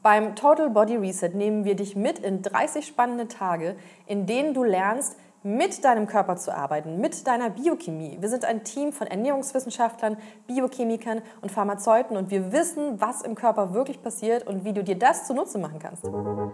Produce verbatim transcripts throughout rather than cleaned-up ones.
Beim Total Body Reset nehmen wir dich mit in dreißig spannende Tage, in denen du lernst, mit deinem Körper zu arbeiten, mit deiner Biochemie. Wir sind ein Team von Ernährungswissenschaftlern, Biochemikern und Pharmazeuten und wir wissen, was im Körper wirklich passiert und wie du dir das zunutze machen kannst.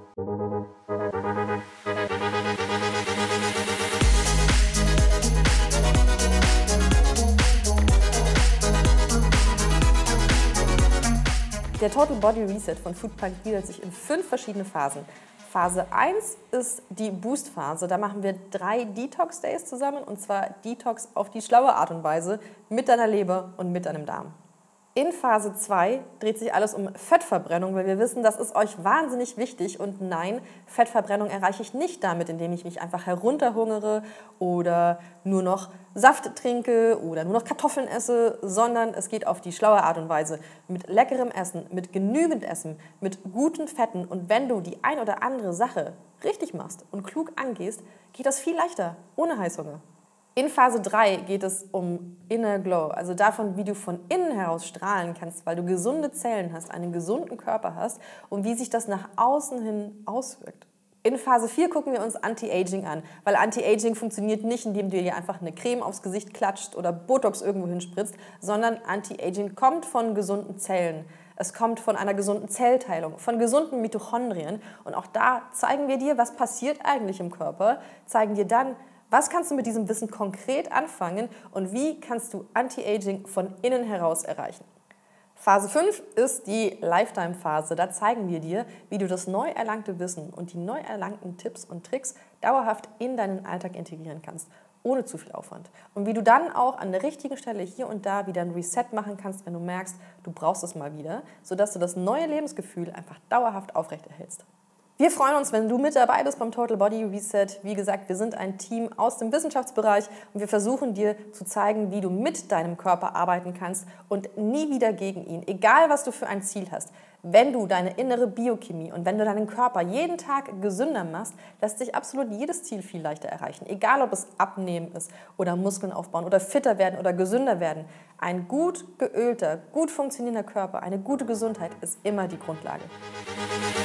Der Total Body Reset von Foodpunk gliedert sich in fünf verschiedene Phasen. Phase eins ist die Boost-Phase. Da machen wir drei Detox-Days zusammen, und zwar Detox auf die schlaue Art und Weise mit deiner Leber und mit deinem Darm. In Phase zwei dreht sich alles um Fettverbrennung, weil wir wissen, das ist euch wahnsinnig wichtig. Und nein, Fettverbrennung erreiche ich nicht damit, indem ich mich einfach herunterhungere oder nur noch Saft trinke oder nur noch Kartoffeln esse, sondern es geht auf die schlaue Art und Weise mit leckerem Essen, mit genügend Essen, mit guten Fetten. Und wenn du die ein oder andere Sache richtig machst und klug angehst, geht das viel leichter, ohne Heißhunger. In Phase drei geht es um Inner Glow, also davon, wie du von innen heraus strahlen kannst, weil du gesunde Zellen hast, einen gesunden Körper hast und wie sich das nach außen hin auswirkt. In Phase vier gucken wir uns Anti-Aging an, weil Anti-Aging funktioniert nicht, indem du dir einfach eine Creme aufs Gesicht klatscht oder Botox irgendwo hinspritzt, sondern Anti-Aging kommt von gesunden Zellen. Es kommt von einer gesunden Zellteilung, von gesunden Mitochondrien und auch da zeigen wir dir, was passiert eigentlich im Körper, zeigen dir dann, was kannst du mit diesem Wissen konkret anfangen und wie kannst du Anti-Aging von innen heraus erreichen? Phase fünf ist die Lifetime-Phase. Da zeigen wir dir, wie du das neu erlangte Wissen und die neu erlangten Tipps und Tricks dauerhaft in deinen Alltag integrieren kannst, ohne zu viel Aufwand. Und wie du dann auch an der richtigen Stelle hier und da wieder ein Reset machen kannst, wenn du merkst, du brauchst es mal wieder, sodass du das neue Lebensgefühl einfach dauerhaft aufrechterhältst. Wir freuen uns, wenn du mit dabei bist beim Total Body Reset. Wie gesagt, wir sind ein Team aus dem Wissenschaftsbereich und wir versuchen dir zu zeigen, wie du mit deinem Körper arbeiten kannst und nie wieder gegen ihn. Egal, was du für ein Ziel hast. Wenn du deine innere Biochemie und wenn du deinen Körper jeden Tag gesünder machst, lässt sich absolut jedes Ziel viel leichter erreichen. Egal, ob es Abnehmen ist oder Muskeln aufbauen oder fitter werden oder gesünder werden. Ein gut geölter, gut funktionierender Körper, eine gute Gesundheit ist immer die Grundlage.